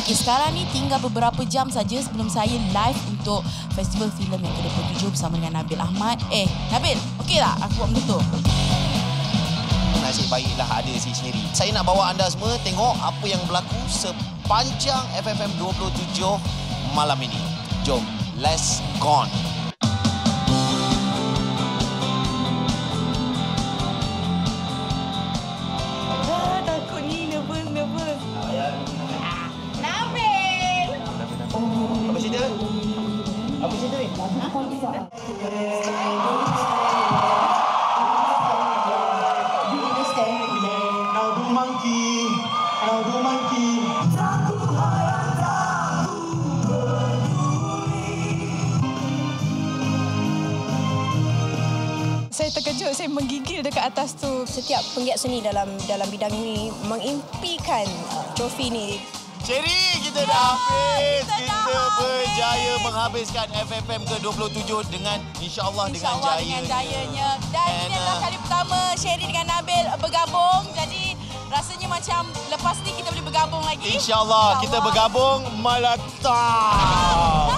Okey, sekarang ni tinggal beberapa jam saja sebelum saya live untuk festival filem yang ke-27 bersama dengan Nabil Ahmad. Nabil, okey tak aku buat benda tu? Nasib baiklah ada si Sherry. Saya nak bawa anda semua tengok apa yang berlaku sepanjang FFM 27 malam ini. Jom, let's go. Takut ni, nervous. Nabil! Apa cerita? Apa cerita ni? Saya terkejut, saya menggigil dekat atas tu. Setiap penggiat seni dalam bidang ini mengimpikan trofi ini. Sherry, kita dah habis. Kita berjaya menghabiskan FFM ke-27 dengan insya-Allah dengan jayanya. Dan ini adalah kali pertama Sherry dengan Nabil bergabung. Jadi rasanya macam lepas ni kita boleh bergabung lagi. InsyaAllah kita bergabung meletak.